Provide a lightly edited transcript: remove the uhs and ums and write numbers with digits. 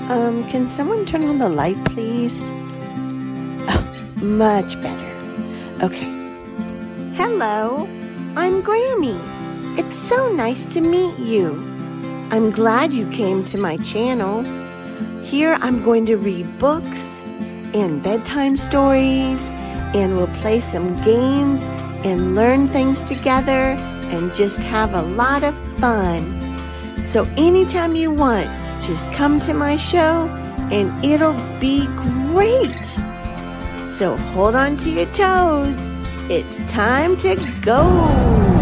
Can someone turn on the light, please? Oh, much better. Okay. Hello, I'm Grammy. It's so nice to meet you. I'm glad you came to my channel. Here I'm going to read books and bedtime stories, and we'll play some games and learn things together and just have a lot of fun. So anytime you want, just come to my show and it'll be great. So hold on to your toes. It's time to go.